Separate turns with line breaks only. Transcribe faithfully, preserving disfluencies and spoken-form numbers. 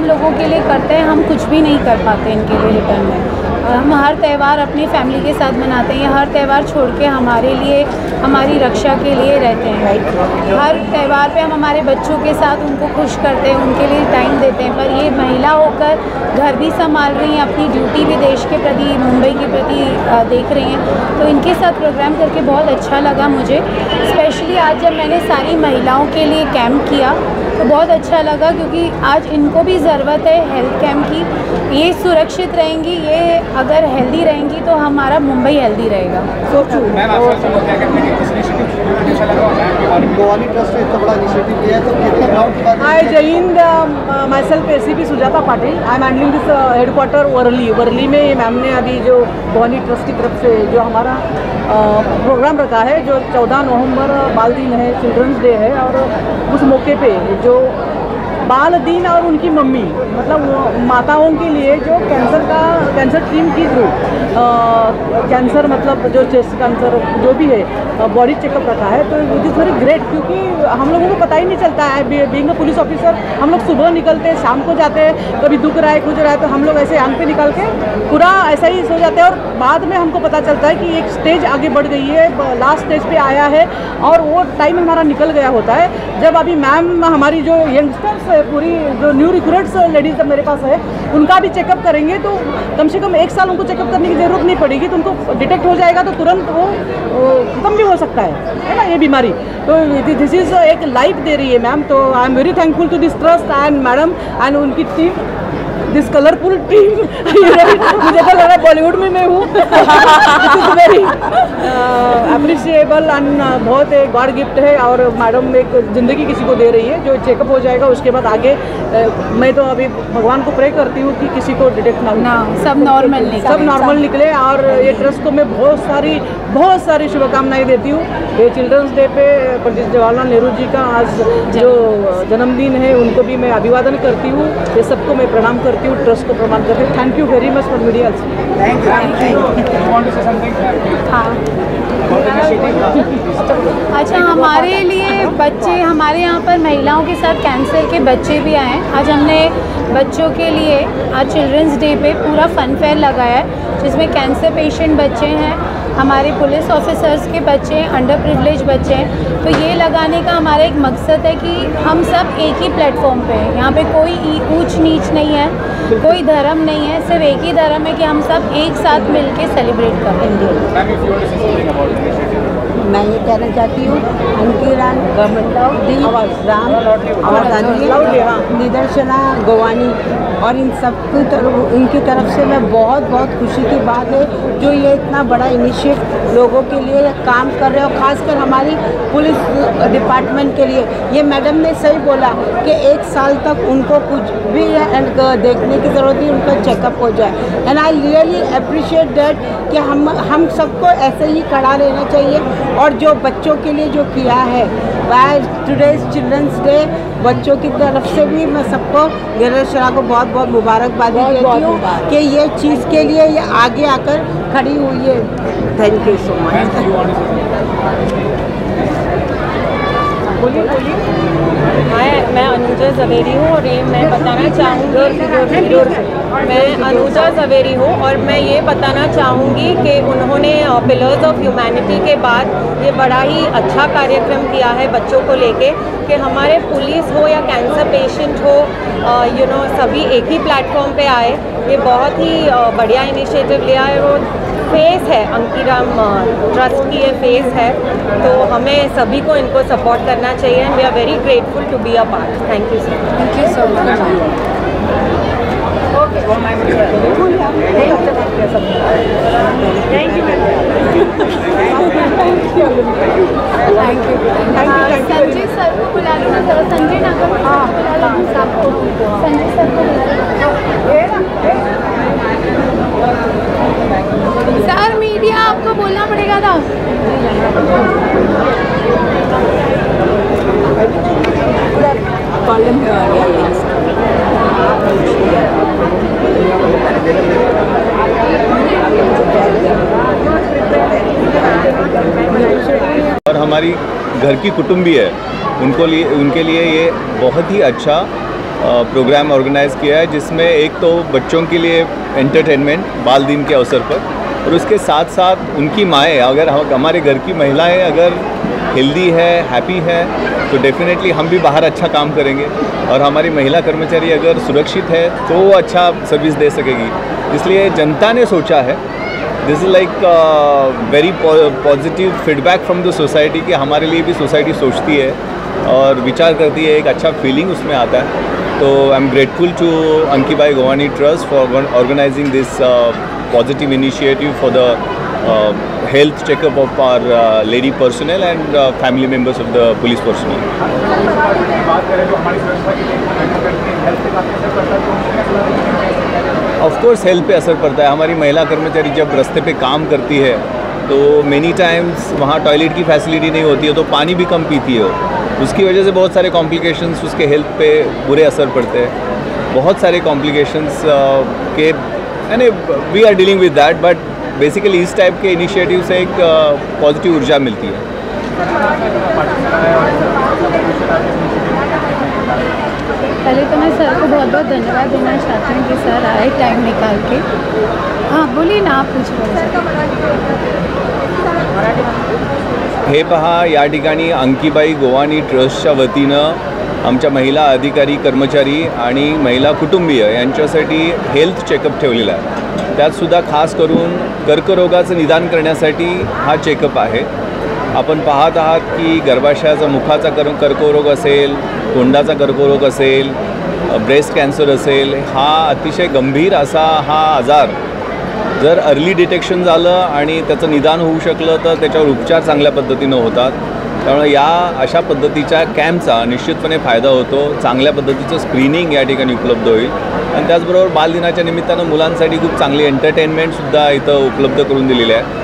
हम लोगों के लिए करते हैं, हम कुछ भी नहीं कर पाते इनके लिए रिटर्न में। हम हर त्यौहार अपनी फैमिली के साथ मनाते हैं, हर त्यौहार छोड़ के हमारे लिए, हमारी रक्षा के लिए रहते हैं। हर त्यौहार पे हम हमारे बच्चों के साथ उनको खुश करते हैं, उनके लिए टाइम देते हैं। पर ये महिला होकर घर भी संभाल रही हैं, अपनी ड्यूटी भी देश के प्रति, मुंबई के प्रति देख रही हैं। तो इनके साथ प्रोग्राम करके बहुत अच्छा लगा मुझे। स्पेशली आज जब मैंने सारी महिलाओं के लिए कैंप किया तो बहुत अच्छा लगा, क्योंकि आज इनको भी ज़रूरत है हेल्थ कैंप की। ये सुरक्षित रहेंगी, ये अगर हेल्दी रहेंगी तो हमारा मुंबई हेल्दी रहेगा।
Hi, Jai Hind. Myself A C P Sujata Patil. I am handling this headquarter Worli. Worli में मैम ने अभी जो भवानी ट्रस्ट की तरफ से जो हमारा प्रोग्राम रखा है, जो चौदह नवंबर बाल दिन है, चिल्ड्रंस डे है, और उस मौके पे जो बाल दिन और उनकी मम्मी, मतलब माताओं के लिए जो कैंसर का कैंसर टीम की थ्रू कैंसर मतलब जो चेस्ट कैंसर जो भी है बॉडी चेकअप रखा है। तो इट इज़ वेरी ग्रेट, क्योंकि हम लोगों को पता ही नहीं चलता है। बीइंग अ पुलिस ऑफिसर हम लोग सुबह निकलते हैं, शाम को जाते हैं, कभी दुख रहा है कुछ रहा है तो हम लोग ऐसे आंख पे निकल के पूरा ऐसा ही सो जाते हैं, और बाद में हमको पता चलता है कि एक स्टेज आगे बढ़ गई है, लास्ट स्टेज पे आया है, और वो टाइम हमारा निकल गया होता है। जब अभी मैम हमारी जो यंगस्टर्स पूरी जो न्यू रिक्रूट्स लेडीज़ मेरे पास है, उनका भी चेकअप करेंगे तो कम से कम एक साल उनको चेकअप करने की ज़रूरत नहीं पड़ेगी। तो उनको डिटेक्ट हो जाएगा तो तुरंत वो खत्म भी हो सकता है है ना ये बीमारी। तो दिस इज़ एक लाइफ दे रही है मैम। तो I am very thankful to this trust and madam and उनकी टीम, दिस कलरफुल टीम। मुझे तो लगा बॉलीवुड में मैं हूँ। वेरी अप्रिशिएबल एंड बहुत एक गॉड गिफ्ट है, और मैडम एक ज़िंदगी किसी को दे रही है। जो चेकअप हो जाएगा उसके बाद आगे uh, मैं तो अभी भगवान को प्रे करती हूँ कि किसी को डिटेक्ट ना
ना सब नॉर्मल निकले,
सब नॉर्मल निकले। और ये ट्रस्ट को मैं बहुत सारी बहुत सारी शुभकामनाएं देती हूँ। ये चिल्ड्रंस डे पे पंडित जवाहरलाल नेहरू जी का आज जो जन्मदिन है, उनको भी मैं अभिवादन करती हूँ। ये सबको मैं प्रणाम करती हूँ, ट्रस्ट को प्रणाम करती हूँ। Thank you very much for media.
Thank you.
हाँ, अच्छा, हमारे लिए बच्चे, हमारे यहाँ पर महिलाओं के साथ कैंसर के बच्चे भी आए हैं। आज हमने बच्चों के लिए आज चिल्ड्रंस डे पे पूरा फन फेयर लगाया है, जिसमें कैंसर पेशेंट बच्चे हैं, हमारे पुलिस ऑफिसर्स के बच्चे हैं, अंडर प्रिविलेज बच्चे हैं। तो ये लगाने का हमारा एक मकसद है कि हम सब एक ही प्लेटफॉर्म पे हैं। यहाँ पे कोई ऊंच नीच नहीं है, कोई धर्म नहीं है, सिर्फ एक ही धर्म है कि हम सब एक साथ मिलके सेलिब्रेट करेंगे।
मैं ये कहना चाहती हूँ, अंकिरान गवर्नमेंट राम आवाज़ निदर्शना गोवानी और इन सब की तरफ इनकी तरफ से मैं बहुत बहुत खुशी की बात है जो ये इतना बड़ा इनिशिएटिव लोगों के लिए काम कर रहे हो, खासकर हमारी पुलिस डिपार्टमेंट के लिए। ये मैडम ने सही बोला कि एक साल तक उनको कुछ भी देखने की ज़रूरत नहीं, उनका चेकअप हो जाए। And I really appreciate that कि हम हम सबको ऐसे ही खड़ा रहना चाहिए। और जो बच्चों के लिए जो किया है बाय टुडेज चिल्ड्रंस डे, बच्चों की तरफ से भी मैं सबको निदर्शना को बहुत बहुत मुबारकबादी देती हूँ कि ये चीज़ के लिए ये आगे आकर खड़ी हुई है। Thank you so much.
बोलिए बोलिए।
मैं मैं अनुजा जवेरी हूँ और ये मैं बताना चाहूँगी मैं अनुजा जवेरी हूँ और मैं ये बताना चाहूँगी कि उन्होंने पिलर्स ऑफ ह्यूमैनिटी के बाद ये बड़ा ही अच्छा कार्यक्रम किया है बच्चों को लेके कि हमारे पुलिस हो या कैंसर पेशेंट हो, यू नो सभी एक ही प्लेटफॉर्म पे आए। ये बहुत ही बढ़िया इनिशिएटिव लिया है। वो फेस है अंकीराम ट्रस्ट की, ये फेस है, तो हमें सभी को इनको सपोर्ट करना चाहिए and we are very grateful to be a part. Thank you sir.
Thank you so much.
Thank you
Sanjay sir को बुला लो ना, संजय नागर हाँ बुला लो सबको, संजय सर को सर मीडिया आपको बोलना पड़ेगा था।
कॉलम
और हमारी घर की कुटुंबी है, उनको लिए उनके लिए ये बहुत ही अच्छा
प्रोग्राम ऑर्गेनाइज़ किया है, जिसमें एक तो बच्चों के लिए एंटरटेनमेंट बाल दिन के अवसर पर, और उसके साथ साथ उनकी माएँ, अगर हमारे घर की महिलाएं अगर हेल्दी है, हैप्पी है, तो डेफिनेटली हम भी बाहर अच्छा काम करेंगे, और हमारी महिला कर्मचारी अगर सुरक्षित है तो वो अच्छा सर्विस दे सकेगी। इसलिए जनता ने सोचा है, this is like very positive feedback from the society कि हमारे लिए भी सोसाइटी सोचती है और विचार करती है, एक अच्छा फीलिंग उसमें आता है। तो I am grateful to Anki Bai Govani trust for organising this positive initiative for the health checkup of our lady personnel and family members of the police personnel. Of course health पे असर पड़ता है। हमारी महिला कर्मचारी जब रास्ते पे काम करती है तो मेनी टाइम्स वहाँ टॉयलेट की फैसिलिटी नहीं होती है, तो पानी भी कम पीती है, उसकी वजह से बहुत सारे कॉम्प्लिकेशंस उसके हेल्थ पे बुरे असर पड़ते हैं। बहुत सारे कॉम्प्लिकेशंस के यानी we are dealing with that, but basically इस टाइप के इनिशिएटिव से एक पॉजिटिव ऊर्जा मिलती है।
पहले तो मैं सर को बहुत बहुत धन्यवाद देना चाहती हूँ कि सर आए टाइम निकाल के। हाँ बोलिए ना, आप पूछ रहे
हे पहा, या ठिकाणी अंकीबाई गोवानी ट्रस्टच्या वतीनं आमच्या महिला अधिकारी, कर्मचारी आणि महिला कुटुंबीय यांच्यासाठी हेल्थ चेकअप ठेवलेला आहे। त्यातसुद्धा खास करून कर्करोगाचं निदान करण्यासाठी हा चेकअप आहे। आपण पाहत आहात की गर्भाशयाचा मुखाचा कर कर्करोग असेल, तोंडाचा कर्करोग असेल, ब्रेस्ट कॅन्सर असेल, हा अतिशय गंभीर असा हा आजार जर अर्ली डिटेक्शन झालं आणि त्याचं निदान होऊ शकलं तर त्याच्यावर उपचार चांगल्या पद्धतीनं होतात। त्यामुळे या अशा पद्धतीच्या कॅम्पचा निश्चितपणे फायदा होतो, चांगल्या पद्धतीचं स्क्रीनिंग या ठिकाणी उपलब्ध होईल, आणि त्याचबरोबर बालदिनाच्या निमित्तानं मुलांसाठी खूप चांगली एंटरटेनमेंटसुद्धा इथं उपलब्ध करून दिलेली आहे।